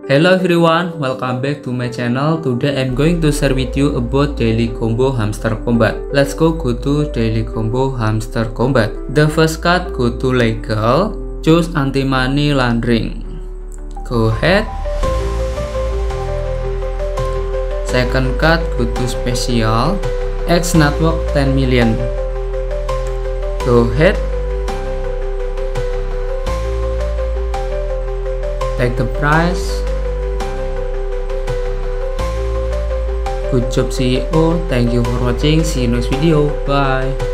Hello everyone, welcome back to my channel. Today I'm going to share with you about daily combo hamster combat. Let's go to daily combo hamster combat. The first card go to legal, choose anti-money laundering. Go ahead. Second card go to special, X network 10 million. Go ahead. Take the price. Good job CEO, thank you for watching, see you next video, bye.